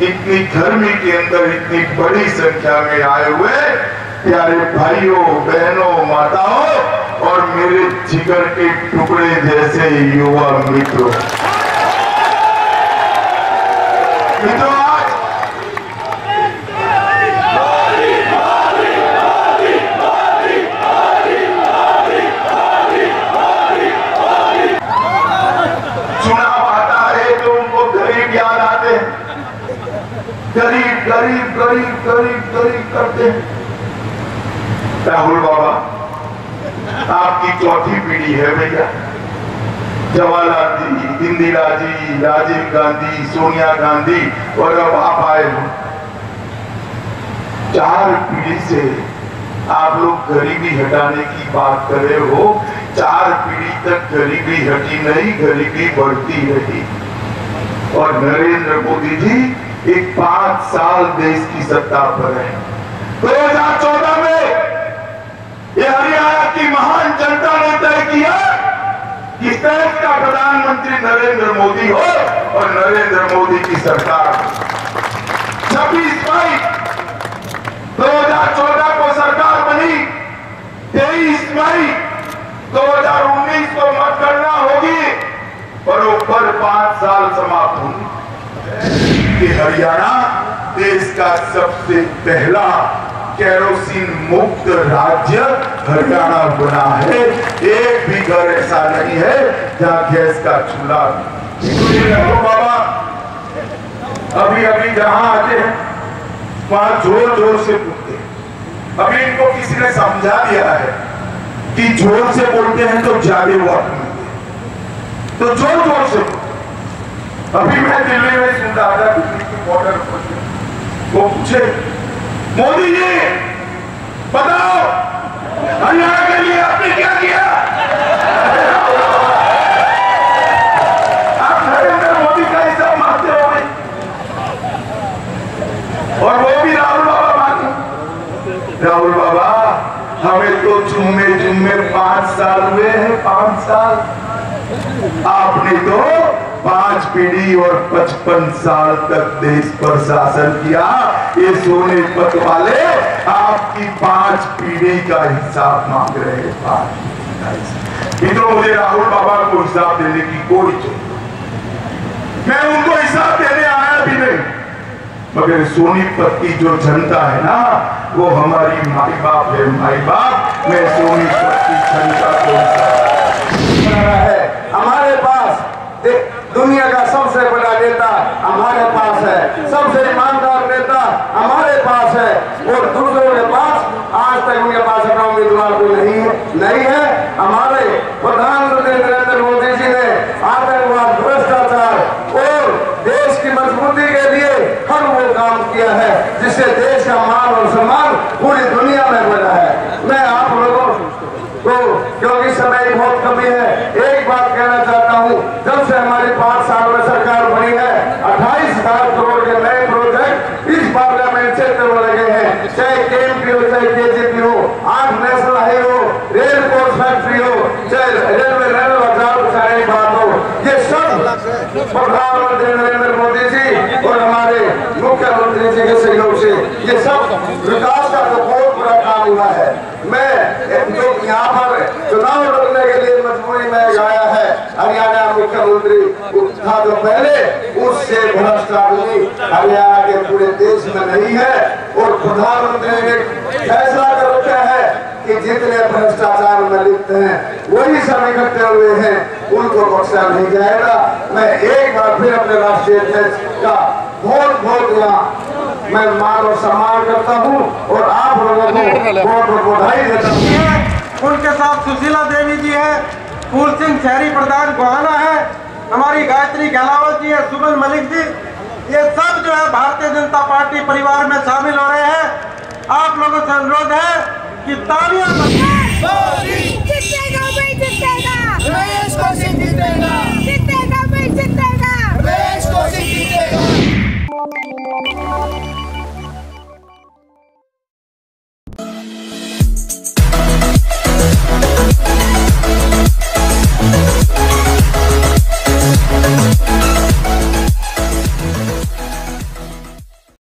इतनी गर्मी के अंदर इतनी बड़ी संख्या में आए हुए प्यारे भाइयों, बहनों, माताओं और मेरे जिगर के टुकड़े जैसे युवा मित्रों, आज चुनाव आता है तो उनको गरीब याद आते हैं, गरीब गरीब गरीब गरीब गरीब करते हैं। राहुल बाबा, आपकी चौथी पीढ़ी है भैया। जवाहरलाल जी, इंदिरा जी, राजीव गांधी, सोनिया गांधी और अब आप आए हो। 4 पीढ़ी से आप लोग गरीबी हटाने की बात कर रहे हो। 4 पीढ़ी तक गरीबी हटी नहीं, गरीबी बढ़ती रही। और नरेंद्र मोदी जी एक 5 साल देश की सत्ता पर है। 2014 में ये हरियाणा की महान जनता ने तय किया कि देश का प्रधानमंत्री नरेंद्र मोदी हो और नरेंद्र मोदी की सरकार। 26 मई 2014 को सरकार बनी। 23 मई 2019 को मतगणना होगी, बरोबर 5 साल समाप्त होंगे। कि हरियाणा देश का सबसे पहला केरोसिन मुक्त राज्य हरियाणा बना है। एक भी घर ऐसा नहीं है जहां गैस का चूल्हा। बाबा अभी अभी जहां आते हैं वहां जोर जोर से बोलते हैं। अभी इनको किसी ने समझा दिया है कि जोर से बोलते हैं तो ज्यादा वोट मिलते हैं, तो जोर जोर से बोलते। अभी मैं दिल्ली में सुन रहा था, दिल्ली के बॉर्डर पर वो पूछे, मोदी जी बताओ हरियाणा के लिए आपने क्या किया? आप नरेंद्र मोदी का हिसाब मानते हो भाई, और वो भी राहुल बाबा मानते। राहुल बाबा, हमें तो जुम्मे जुम्मे 5 साल हुए हैं, 5 साल। आपने तो 5 पीढ़ी और 55 साल तक देश पर शासन किया। ये सोनीपत वाले आपकी 5 पीढ़ी का हिसाब मांग रहे हैं। 5 मित्रों, मुझे राहुल बाबा को हिसाब देने की कोई जरूरत नहीं। मैं उनको हिसाब देने आया भी नहीं, मगर सोनीपत की जो जनता है ना, वो हमारी माई बाप है। माई बाप, मैं सोनीपत की जनता को है। हमारे पास दुनिया का सबसे बड़ा नेता हमारे पास है, सबसे ईमानदार नेता हमारे पास है, और दूसरों के पास आज तक उनके पास अपना उम्मीदवार कोई नहीं है। हमारे प्रधानमंत्री नरेंद्र मोदी जी ने आतंकवाद, भ्रष्टाचार और देश की मजबूती के लिए हर वो काम किया है जिससे देश का मान और सम्मान पूरी दुनिया में बढ़ा है। मैं आप लोगों को, क्योंकि समय की बहुत कमी है, एक बात कहना चाहता हूँ। जब से हमारी 5 साल में सरकार बनी है, 28,000 करोड़ के नए प्रोजेक्ट इस पार्लियामेंट क्षेत्र में लगे हैं। चाहे केएमपी हो, चाहे केजीपी हो, 8 नेशनल हाईवे हो, रेल कोच फैक्ट्री हो, चाहे रेलवे रेल बाजार, चाहे बात हो, ये सब प्रधानमंत्री नरेंद्र मोदी जी और हमारे मुख्यमंत्री जी के सहयोग से ये सब विकास का तो बहुत बड़ा काम हुआ है। मैं जो यहाँ पर चुनाव लड़ने के लिए मजबूरी में आया है, हरियाणा मुख्यमंत्री था जो पहले, उससे भ्रष्ट आदमी हरियाणा के पूरे देश में नहीं है। और प्रधानमंत्री ने फैसला कर रखा है कि जितने भ्रष्टाचार में लिप्त हैं वही सब इकट्ठे हुए हैं, उनको बख्शा नहीं जाएगा। मैं एक बार फिर अपने राष्ट्रीय अध्यक्ष का बहुत बहुत यहाँ मैं मान और सम्मान करता हूँ और आप लोगों को बहुत बहुत बधाई देता हूँ। उनके साथ सुशीला देवी जी है, फूल सिंह शहरी प्रधान गोहाना है, हमारी गायत्री गहलावत जी है, सुमन मलिक जी, ये सब जो है भारतीय जनता पार्टी परिवार में शामिल हो रहे हैं। आप लोगों से अनुरोध है कि तालियां